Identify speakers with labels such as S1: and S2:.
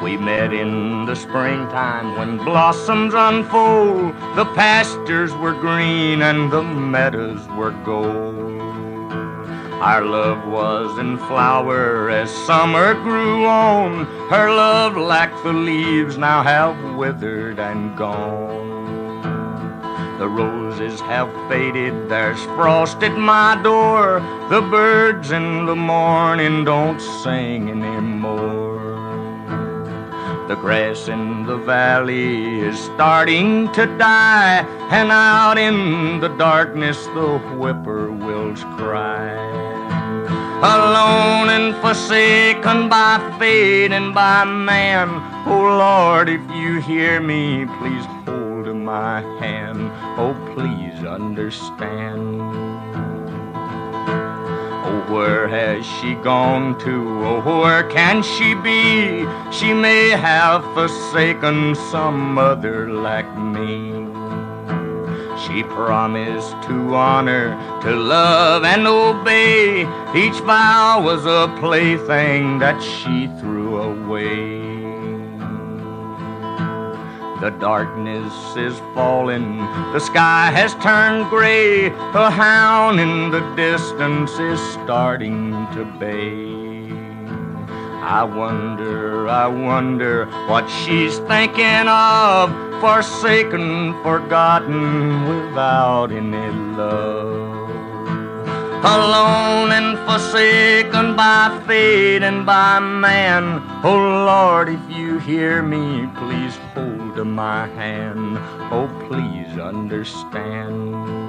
S1: We met in the springtime when blossoms unfold. The pastures were green and the meadows were gold. Our love was in flower as summer grew on. Her love, like the leaves, now have withered and gone. The roses have faded, there's frost at my door. The birds in the morning don't sing anymore. The grass in the valley is starting to die, and out in the darkness the whippoorwills cry. Alone and forsaken by fate and by man, oh Lord, if you hear me, please hold my hand. Oh, please understand. Oh, where has she gone to? Oh, where can she be? She may have forsaken some other like me. She promised to honor, to love and obey. Each vow was a plaything that she threw away. The darkness is falling, the sky has turned gray. A hound in the distance is starting to bay. I wonder what she's thinking of, forsaken, forgotten, without any love. Alone and forsaken by fate and by man, oh Lord, if you hear me, please hold my hand. Oh, please understand.